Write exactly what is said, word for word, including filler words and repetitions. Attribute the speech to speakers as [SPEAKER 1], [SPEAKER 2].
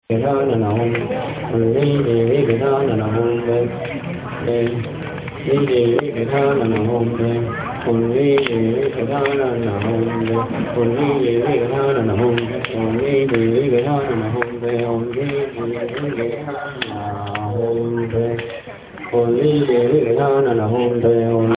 [SPEAKER 1] Vedana Om Devi Devi Vedana Om Devi Devi Vedana Om Devi Devi Vedana Om Devi Devi Vedana Om Devi Devi Vedana Om Devi Devi Vedana Om Devi Devi Vedana Om Devi